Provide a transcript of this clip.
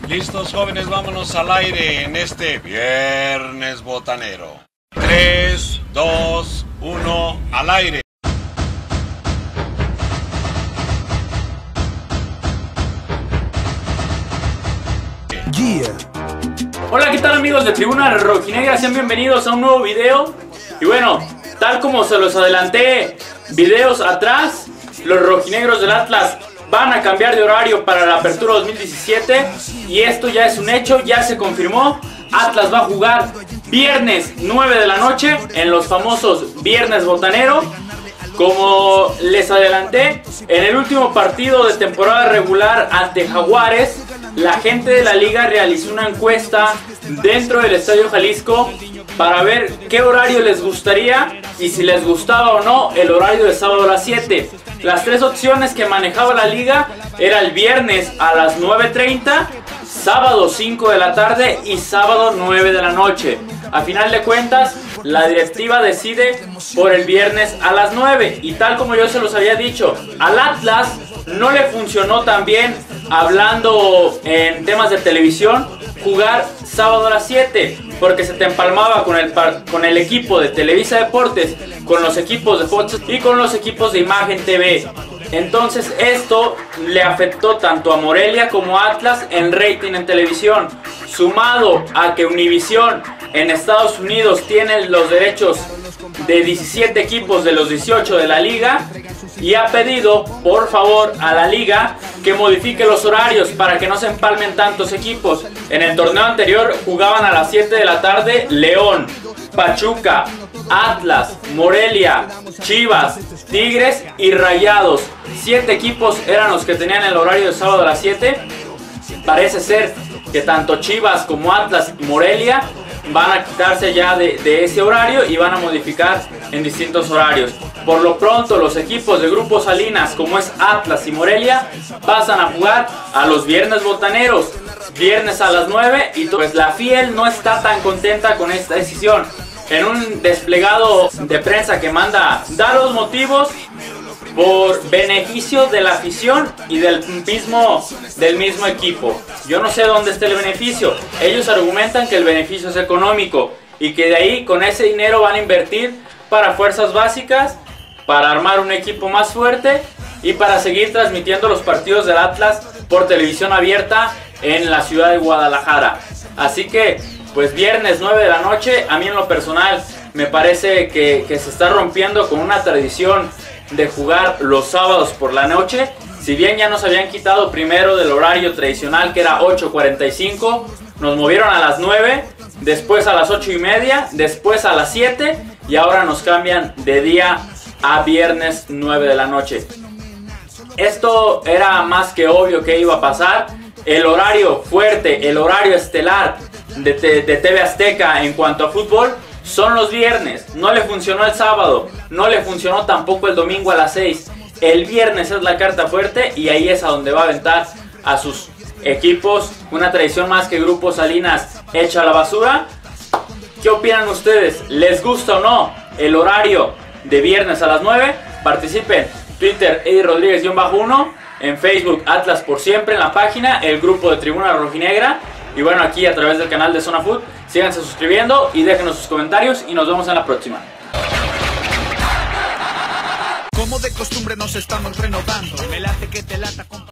Listos, jóvenes, vámonos al aire en este viernes botanero. 3, 2, 1, al aire. Hola, ¿qué tal amigos de Tribuna Rojinegra? Sean bienvenidos a un nuevo video. Y bueno, tal como se los adelanté videos atrás, los rojinegros del Atlas van a cambiar de horario para la apertura 2017. Y esto ya es un hecho, ya se confirmó. Atlas va a jugar viernes 9 de la noche en los famosos Viernes Botanero. Como les adelanté, en el último partido de temporada regular ante Jaguares, la gente de la liga realizó una encuesta dentro del Estadio Jalisco para ver qué horario les gustaría y si les gustaba o no el horario de sábado a las 7. Las tres opciones que manejaba la liga era el viernes a las 9:30, sábado 5 de la tarde y sábado 9 de la noche. A final de cuentas, la directiva decide por el viernes a las 9. Y tal como yo se los había dicho, al Atlas no le funcionó tan bien, hablando en temas de televisión, jugar sábado a las 7. Porque se te empalmaba con el equipo de Televisa Deportes, con los equipos de Fox y con los equipos de Imagen TV. Entonces esto le afectó tanto a Morelia como a Atlas en rating en televisión. Sumado a que Univisión en Estados Unidos tiene los derechos de 17 equipos de los 18 de la liga, y ha pedido por favor a la liga que modifique los horarios para que no se empalmen tantos equipos. En el torneo anterior jugaban a las 7 de la tarde León, Pachuca, Atlas, Morelia, Chivas, Tigres y Rayados. 7 equipos eran los que tenían el horario de sábado a las 7. Parece ser que tanto Chivas como Atlas y Morelia van a quitarse ya de ese horario y van a modificar en distintos horarios. Por lo pronto, los equipos de Grupo Salinas, como es Atlas y Morelia, pasan a jugar a los Viernes Botaneros, viernes a las 9, y pues la Fiel no está tan contenta con esta decisión. En un desplegado de prensa que manda, da los motivos por beneficio de la afición y del mismo equipo. Yo no sé dónde está el beneficio. Ellos argumentan que el beneficio es económico y que de ahí con ese dinero van a invertir para fuerzas básicas, para armar un equipo más fuerte y para seguir transmitiendo los partidos del Atlas por televisión abierta en la ciudad de Guadalajara. Así que pues viernes 9 de la noche, a mí en lo personal me parece que se está rompiendo con una tradición de jugar los sábados por la noche. Si bien ya nos habían quitado primero del horario tradicional, que era 8:45, nos movieron a las 9, después a las 8:30, después a las 7 y ahora nos cambian de día a viernes 9 de la noche. Esto era más que obvio que iba a pasar. El horario fuerte, el horario estelar de TV Azteca en cuanto a fútbol son los viernes. No le funcionó el sábado, no le funcionó tampoco el domingo a las 6. El viernes es la carta fuerte y ahí es a donde va a aventar a sus equipos. Una tradición más que Grupo Salinas echa a la basura. ¿Qué opinan ustedes? ¿Les gusta o no el horario de viernes a las 9? Participen. Twitter, Eddie Rodríguez-1, en Facebook, Atlas por siempre, en la página, el grupo de Tribuna Rojinegra. Y bueno, aquí a través del canal de Zona Food, síganse suscribiendo y déjenos sus comentarios y nos vemos en la próxima. Como de costumbre nos estamos renovando. Me late que te lata.